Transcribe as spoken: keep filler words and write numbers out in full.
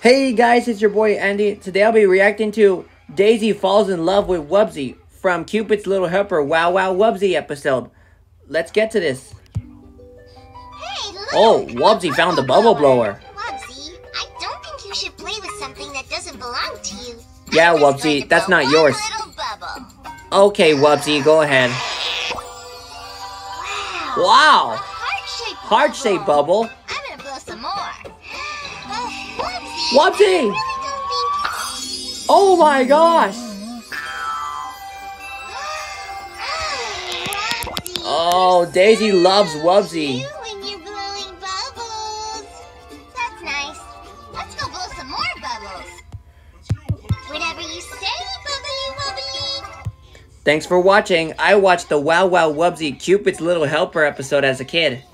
Hey guys, it's your boy Andy. Today I'll be reacting to Daizy falls in love with Wubbzy from Cupid's Little Helper Wow Wow Wubbzy episode. Let's get to this. Hey, look, oh, Wubbzy found the bubble blower. Wubbzy, I don't think you should play with something that doesn't belong to you. Yeah, I'm just Wubbzy, going to that's blow not one yours. little bubble. Okay, Wubbzy, go ahead. Wow. Wow. A heart-shaped bubble. Heart-shaped bubble. I'm going to blow some more. Uh, Wubbzy, Wubbzy! I really don't think... Oh my gosh. Wubbzy, Oh, Daizy loves Wubbzy. you when you're blowing bubbles. That's nice. Let's go blow some more bubbles. Whatever you say, bubbly wubbly. Thanks for watching. I watched the Wow Wow Wubbzy Cupid's Little Helper episode as a kid.